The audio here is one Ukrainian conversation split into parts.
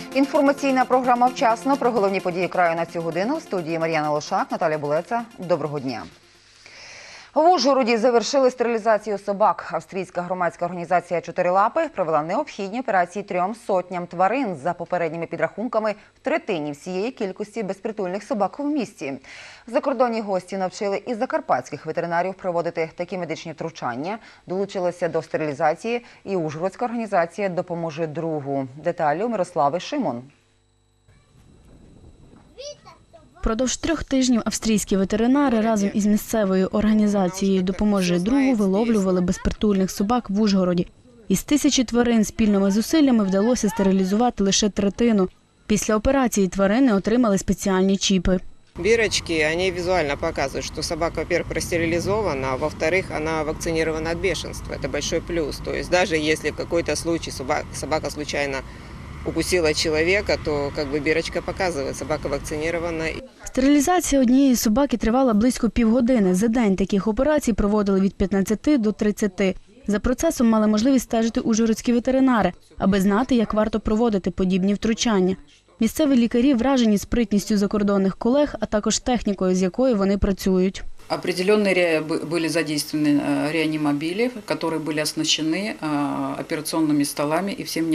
Інформаційна програма «Вчасно» про головні події краю на цю годину. В студії Мар'яна Лошак, Наталя Булеца. Доброго дня. В Ужгороді завершили стерилізацію собак. Австрійська громадська організація «Чотири лапи» провела необхідні операції 300 тварин. За попередніми підрахунками, в третині всієї кількості безпритульних собак в місті. Закордонні гості навчили і закарпатських ветеринарів проводити такі медичні втручання. Долучилася до стерилізації і ужгородська організація «Допоможи другу». Деталі у Мирослави Шимон. Впродовж 3 тижнів австрійські ветеринари разом із місцевою організацією «Допоможи другу» виловлювали безпритульних собак в Ужгороді. Із 1000 тварин спільними зусиллями вдалося стерилізувати лише третину. Після операції тварини отримали спеціальні чіпи. Бирочки, они визуально показывают, что собака, во-первых, простерилизована, а во-вторых, она вакцинирована от бешенства. Это большой плюс. То есть даже если в какой-то случай собака случайно укусила человека, то бирочка показывает, собака вакцинирована. Стерилізація однієї собаки тривала близько півгодини. За день таких операцій проводили від 15 до 30. За процесом мали можливість стежити ужгородські ветеринари, аби знати, як варто проводити подібні втручання. Місцеві лікарі вражені спритністю закордонних колег, а також технікою, з якою вони працюють. Определенные были задействованы реанимобили, которые были оснащены операционными столами и всем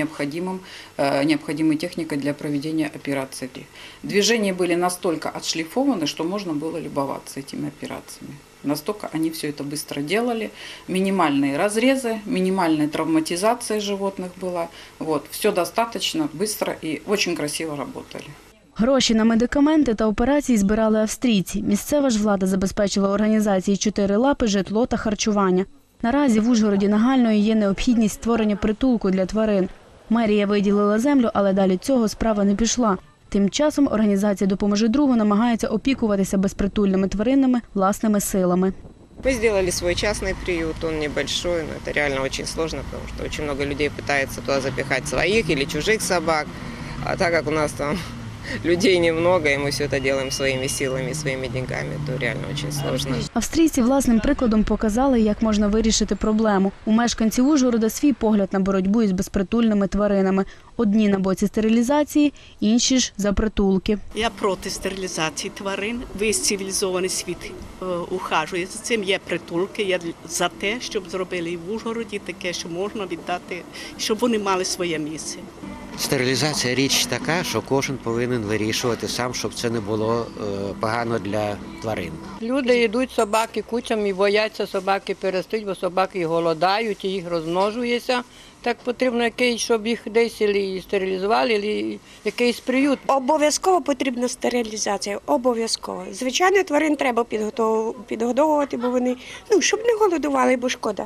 необходимой техникой для проведения операций. Движения были настолько отшлифованы, что можно было любоваться этими операциями. Настолько они все это быстро делали. Минимальные разрезы, минимальная травматизация животных была. Все достаточно быстро и очень красиво работали. Гроші на медикаменти та операції збирали австрійці. Місцева ж влада забезпечила організації «Чотири лапи» житло та харчування. Наразі в Ужгороді нагальною є необхідність створення притулку для тварин. Мерія виділила землю, але далі цього справа не пішла. Тим часом організація «Допоможи другу» намагається опікуватися безпритульними тваринами власними силами. Мы сделали свой частный приют, он небольшой, но это реально очень сложно, потому что очень много людей пытается туда запихать своих или чужих собак. А так как у нас там людей немного, и мы все это делаем своими силами, своими деньгами, то реально очень сложно. Австрійці власним прикладом показали, як можна вирішити проблему. У мешканців Ужгорода свій погляд на боротьбу із безпритульними тваринами. Одні на боці стерилізації, інші ж за притулки. Я проти стерилізації тварин. Весь цивілізований світ ухажує за цим. Є притулки, я за те, щоб зробили і в Ужгороді таке, що можна віддати, щоб вони мали своє місце. Стерилізація – річ така, що кожен повинен вирішувати сам, щоб це не було погано для тварин. Люди йдуть собаки кучами і бояться собаки перестуть, бо собаки голодають і їх розмножується. Так потрібно якийсь, щоб їх десь стерилізували, або якийсь приют. Обов'язково потрібна стерилізація, обов'язково. Звичайно, тварин треба підгодовувати, бо вони, щоб не голодували, бо шкода.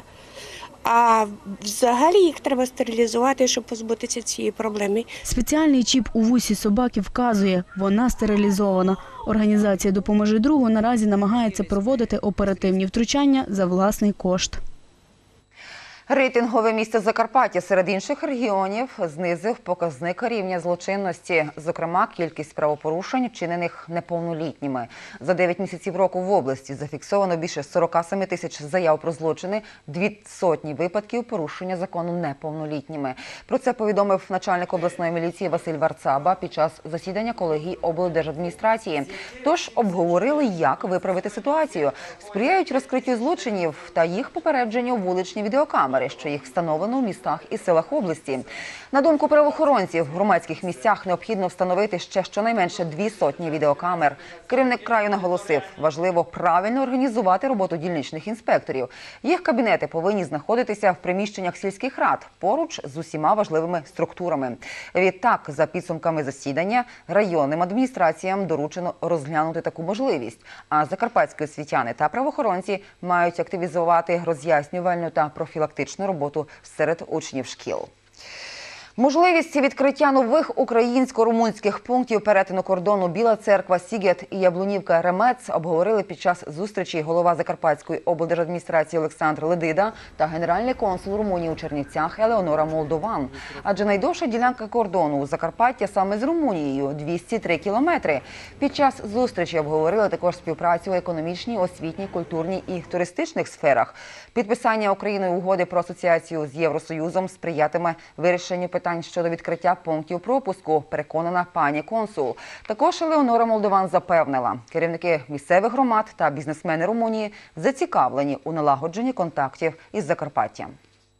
А взагалі їх треба стерилізувати, щоб позбутися цієї проблеми. Спеціальний чіп у вусі собаки вказує – вона стерилізована. Організація «Допоможи другу» наразі намагається проводити оперативні втручання за власний кошт. Рейтингове місто Закарпаття серед інших регіонів знизив показник рівня злочинності. Зокрема, кількість правопорушень, вчинених неповнолітніми. За 9 місяців року в області зафіксовано більше 47 тисяч заяв про злочини, 200 випадків порушення закону неповнолітніми. Про це повідомив начальник обласної міліції Василь Варцаба під час засідання колегії облдержадміністрації. Тож обговорили, як виправити ситуацію. Сприяють розкриттю злочинів та їх попередженню вуличні відеокамери, що їх встановлено в містах і селах області. На думку правоохоронців, в громадських місцях необхідно встановити ще щонайменше 200 відеокамер. Керівник краю наголосив, важливо правильно організувати роботу дільничних інспекторів. Їх кабінети повинні знаходитися в приміщеннях сільських рад, поруч з усіма важливими структурами. Відтак, за підсумками засідання, районним адміністраціям доручено розглянути таку можливість. А закарпатські освітяни та правоохоронці мають активізувати роз'яснювальну та профілактичну роботу серед учнів шкіл. Можливість відкриття нових українсько-румунських пунктів перетину кордону Біла Церква-Сігет і Яблунівка-Ремець обговорили під час зустрічі голова Закарпатської облдержадміністрації Олександр Ледида та генеральний консул Румунії у Чернівцях Елеонора Молдован. Адже найдовша ділянка кордону у Закарпаття саме з Румунією – 203 кілометри. Під час зустрічі обговорили також співпрацю у економічній, освітній, культурній і туристичних сферах. Підписання Україною угоди про асоціацію з Євросоюзом сприятиме вирішенню питань питань щодо відкриття пунктів пропуску, переконана пані консул. Також Елеонора Молдован запевнила, керівники місцевих громад та бізнесмени Румунії зацікавлені у налагодженні контактів із Закарпаттям.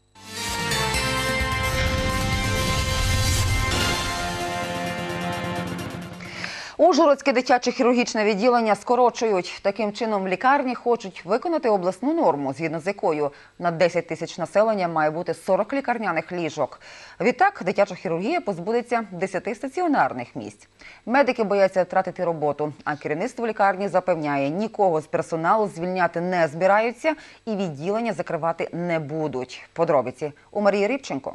Ужгородське дитяче хірургічне відділення скорочують. Таким чином, лікарні хочуть виконати обласну норму, згідно з якою на 10 тисяч населення має бути 40 лікарняних ліжок. Відтак, дитяча хірургія позбудеться 10 стаціонарних місць. Медики бояться втратити роботу, а керівництво лікарні запевняє, нікого з персоналу звільняти не збираються і відділення закривати не будуть. Подробиці у Марії Рибченко.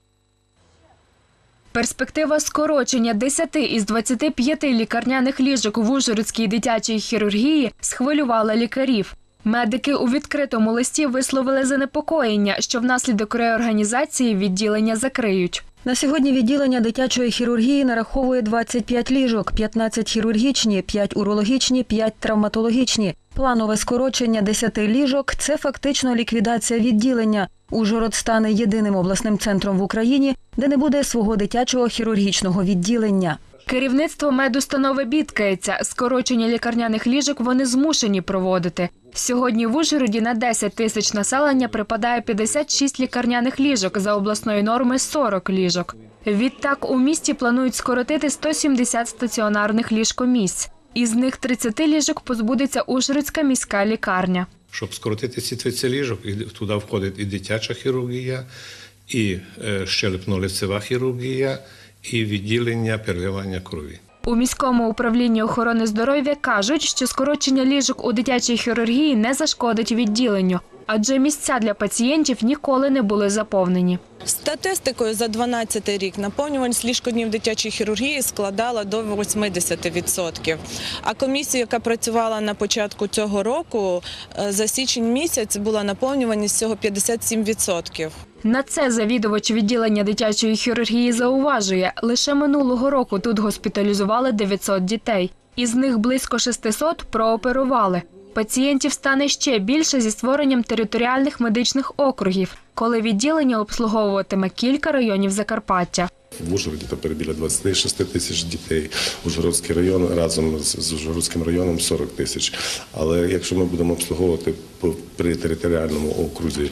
Перспектива скорочення 10 із 25 лікарняних ліжок в Ужгородській дитячій хірургії схвилювала лікарів. Медики у відкритому листі висловили занепокоєння, що внаслідок реорганізації відділення закриють. На сьогодні відділення дитячої хірургії нараховує 25 ліжок, 15 хірургічні, 5 урологічні, 5 травматологічні. Планове скорочення 10 ліжок – це фактично ліквідація відділення. Ужгород стане єдиним обласним центром в Україні, де не буде свого дитячого хірургічного відділення. Керівництво медустанови бідкається. Скорочення лікарняних ліжок вони змушені проводити. Сьогодні в Ужгороді на 10 тисяч населення припадає 56 лікарняних ліжок, за обласної норми – 40 ліжок. Відтак у місті планують скоротити 170 стаціонарних ліжкомісць. Із них 30 ліжок позбудеться Ужгородська міська лікарня. Щоб скоротити ці 30 ліжок, туди входить і дитяча хірургія, і щелепно-лицева хірургія, і відділення переливання крові. У міському управлінні охорони здоров'я кажуть, що скорочення ліжок у дитячій хірургії не зашкодить відділенню, адже місця для пацієнтів ніколи не були заповнені. Статистикою за 2012 рік наповнюваність ліжкоднів дитячої хірургії складала до 80%. А комісія, яка працювала на початку цього року, за січень місяць була наповнюваність всього 57%. На це завідувач відділення дитячої хірургії зауважує, лише минулого року тут госпіталізували 900 дітей. Із них близько 600 прооперували. Пацієнтів стане ще більше зі створенням територіальних медичних округів, коли відділення обслуговуватиме кілька районів Закарпаття. В Ужгороді тепер біля 26 тисяч дітей. Ужгородський район разом з Ужгородським районом 40 тисяч. Але якщо ми будемо обслуговувати при територіальному окрузі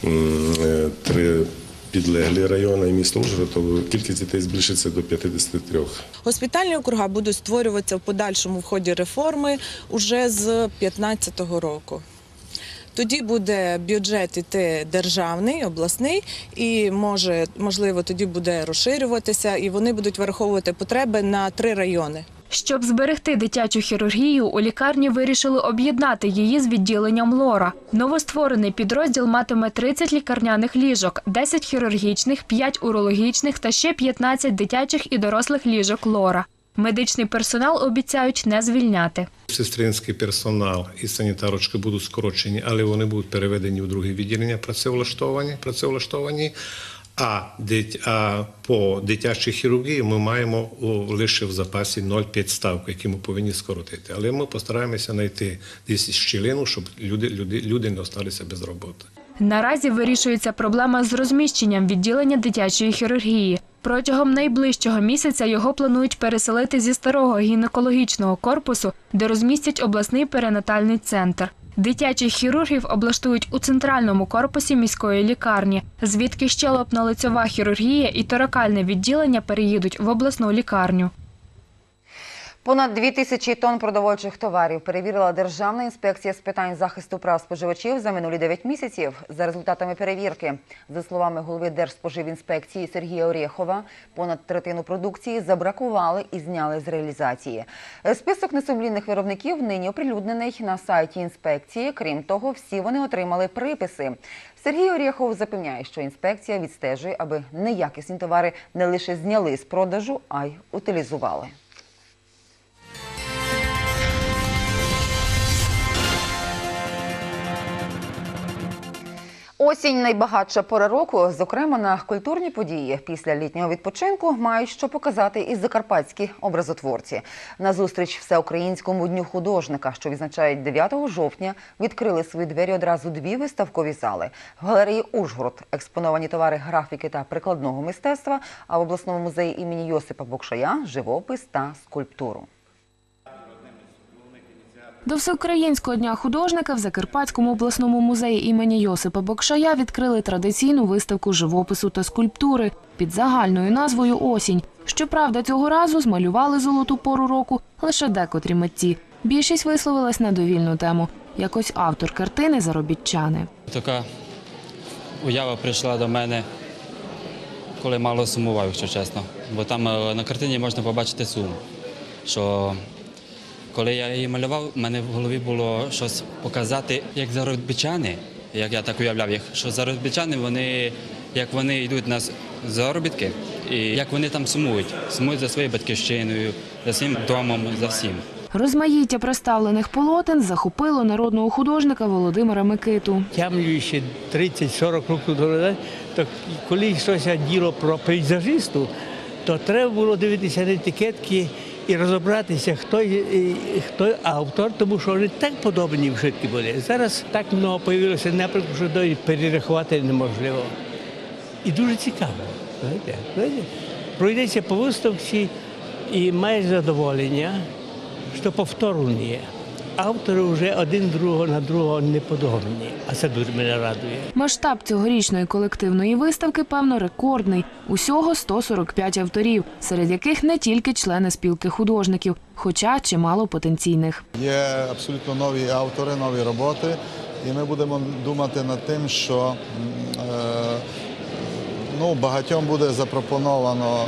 3 підлеглі райони і місто Ужгород, то кількість дітей збільшиться до 53. Госпітальні округа будуть створюватися в подальшому в ході реформи уже з 2015 року. Тоді буде бюджет іти державний, обласний, і можливо тоді буде розширюватися, і вони будуть враховувати потреби на 3 райони. Щоб зберегти дитячу хірургію, у лікарні вирішили об'єднати її з відділенням лора. Новостворений підрозділ матиме 30 лікарняних ліжок, 10 хірургічних, 5 урологічних та ще 15 дитячих і дорослих ліжок лора. Медичний персонал обіцяють не звільняти. Сестринський персонал і санітарочки будуть скорочені, але вони будуть переведені в друге відділення працевлаштовані. А по дитячій хірургії ми маємо лише в запасі 0,5 ставки, які ми повинні скоротити. Але ми постараємося знайти десь щілину, щоб люди не залишилися без роботи. Наразі вирішується проблема з розміщенням відділення дитячої хірургії. Протягом найближчого місяця його планують переселити зі старого гінекологічного корпусу, де розмістять обласний перинатальний центр. Дитячих хірургів облаштують у центральному корпусі міської лікарні, звідки щелепно-лицьова хірургія і торакальне відділення переїдуть в обласну лікарню. Понад 2000 тонн продовольчих товарів перевірила Державна інспекція з питань захисту прав споживачів за минулі 9 місяців. За результатами перевірки, за словами голови Держспоживінспекції Сергія Орєхова, понад третину продукції забракували і зняли з реалізації. Список несумлінних виробників нині оприлюднений на сайті інспекції. Крім того, всі вони отримали приписи. Сергій Орєхов запевняє, що інспекція відстежує, аби неякісні товари не лише зняли з продажу, а й утилізували. Осінь – найбагатша пора року. Зокрема, на культурні події після літнього відпочинку мають що показати і закарпатські образотворці. На зустріч Всеукраїнському дню художника, що відзначають 9 жовтня, відкрили свої двері одразу 2 виставкові зали. В галереї «Ужгород» експоновані товари графіки та прикладного мистецтва, а в обласному музеї імені Йосипа Бокшая – живопис та скульптуру. До Всеукраїнського дня художника в Закарпатському обласному музеї імені Йосипа Бокшая відкрили традиційну виставку живопису та скульптури під загальною назвою «Осінь». Щоправда, цього разу змалювали золоту пору року лише декотрі митці. Більшість висловилась на довільну тему. Якось автор картини «Заробітчани». Така уява прийшла до мене, коли мало сумував, якщо чесно. Бо там на картині можна побачити сум, що коли я її малював, в мене в голові було щось показати, як заробітчани, як я так уявляв їх, що заробітчани, як вони йдуть на заробітки, і як вони там сумують за своєю батьківщиною, за своїм домом, за всім. Розмаїття представлених полотен захопило народного художника Володимира Микиту. Я малюю ще 30-40 років тому, то коли йшлося діло про пейзажисту, то треба було дивитися на етикетки і розібратися, хто автор, тому що вони так подобні вшитки були. Зараз так багато з'явилося напрямку, що навіть перерахувати неможливо. І дуже цікаво. Знаєте? Пройдеться по виставці і маєш задоволення, що повтору немає. Автори вже один на другого не подобні, а це дуже мене радує. Масштаб цьогорічної колективної виставки, певно, рекордний. Усього 145 авторів, серед яких не тільки члени спілки художників, хоча чимало потенційних. Є абсолютно нові автори, нові роботи, і ми будемо думати над тим, що багатьом буде запропоновано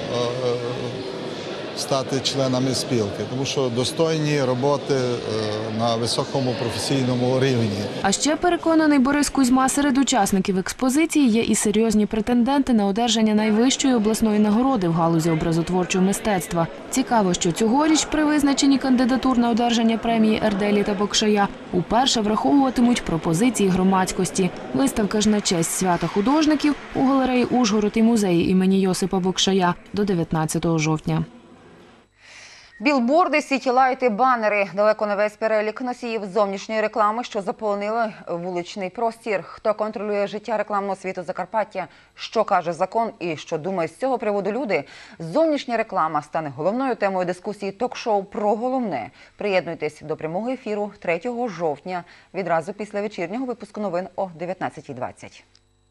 стати членами спілки, тому що достойні роботи на високому професійному рівні. А ще, переконаний Борис Кузьма, серед учасників експозиції є і серйозні претенденти на одержання найвищої обласної нагороди в галузі образотворчого мистецтва. Цікаво, що цьогоріч при визначенні кандидатур на одержання премії Ерделі та Бокшая уперше враховуватимуть пропозиції громадськості. Виставка ж на честь свята художників у галереї «Ужгород» і музеї імені Йосипа Бокшая до 19 жовтня. Білборди, сітілайти, банери – далеко не весь перелік носіїв зовнішньої реклами, що заполонили вуличний простір. Хто контролює життя рекламного світу Закарпаття, що каже закон і що думають з цього приводу люди? Зовнішня реклама стане головною темою дискусії ток-шоу «Про головне». Приєднуйтесь до прямого ефіру 3 жовтня, відразу після вечірнього випуску новин о 19:20.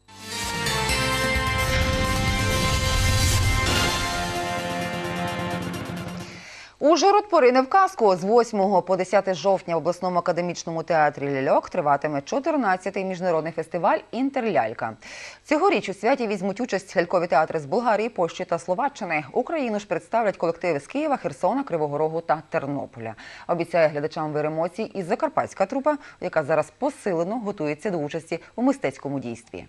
Ужгород порине в казку. З 8 по 10 жовтня в обласному академічному театрі «Ляльок» триватиме 14-й міжнародний фестиваль «Інтерлялька». Цьогоріч у святі візьмуть участь лялькові театри з Болгарії, Польщі та Словаччини. Україну ж представлять колективи з Києва, Херсона, Кривого Рогу та Тернополя. Обіцяє глядачам вир емоцій і закарпатська трупа, яка зараз посилено готується до участі у мистецькому дійстві.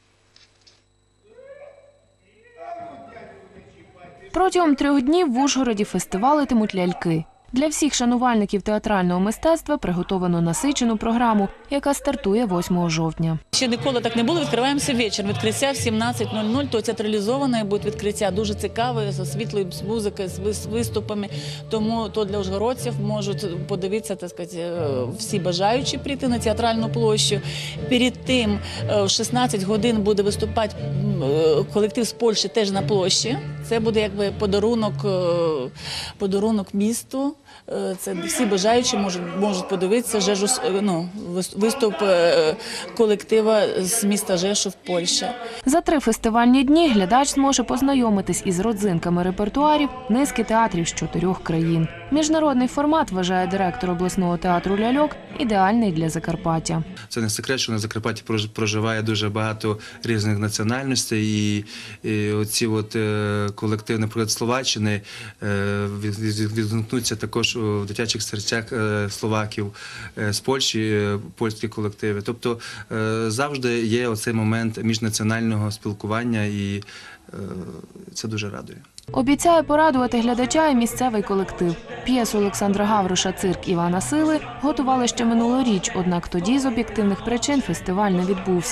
Протягом 3 днів в Ужгороді фестивалитимуть ляльки. Для всіх шанувальників театрального мистецтва приготовано насичену програму, яка стартує 8 жовтня. Ще ніколи так не було, відкриваємося вечір. Відкриття в 17:00, то театралізоване буде відкриття, дуже цікаве, з світлою, з музикою, з виступами. Тому то для ужгородців можуть подивитися, так сказати, всі бажаючі прийти на театральну площу. Перед тим в 16 годин буде виступати колектив з Польщі теж на площі. Це буде якби подарунок місту. Це всі бажаючі можуть подивитися виступ колектива з міста Жешув, Польща. За 3 фестивальні дні глядач зможе познайомитись із родзинками репертуарів низки театрів з 4 країн. Міжнародний формат, вважає директор обласного театру «Ляльок», ідеальний для Закарпаття. Це не секрет, що на Закарпатті проживає дуже багато різних національностей, і оці колективи, наприклад, Словаччини відгукнуться також у дитячих серцях словаків, з Польщі польські колективи. Тобто завжди є оцей момент міжнаціонального спілкування, і це дуже радує. Обіцяє порадувати глядача і місцевий колектив. П'єсу Олександра Гавроша «Цирк Івана Сили» готували ще минулоріч, однак тоді з об'єктивних причин фестиваль не відбувся.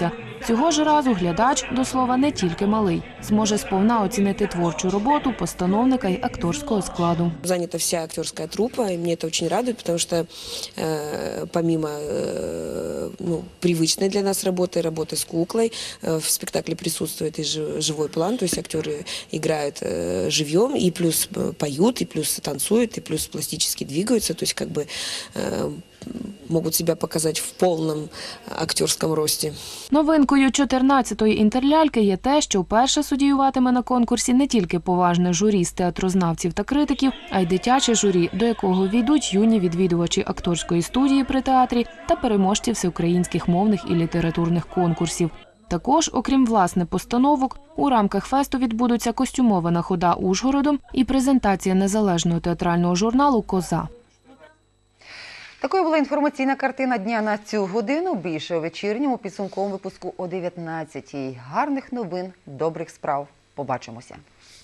Цього ж разу глядач, до слова, не тільки малий, зможе сповна оцінити творчу роботу постановника й акторського складу. Занята вся актерская труппа, и мне это очень радует, потому что помимо привычной для нас работы с куклой, в спектакле присутствует и живой план, то есть актеры играют живьем, и плюс поют, и плюс танцуют, и плюс пластически двигаются, то есть как бы могут себя показать в повному актерському рості. Новинкою 14-ї інтерляльки є те, що вперше судіюватиме на конкурсі не тільки поважне журі з театрознавців та критиків, а й дитяче журі, до якого війдуть юні відвідувачі акторської студії при театрі та переможці всеукраїнських мовних і літературних конкурсів. Також, окрім власне постановок, у рамках фесту відбудуться костюмована хода Ужгородом і презентація незалежного театрального журналу «Коза». Такою була інформаційна картина дня на цю годину. Більше у вечірньому підсумковому випуску о 19-й. Гарних новин, добрих справ. Побачимося.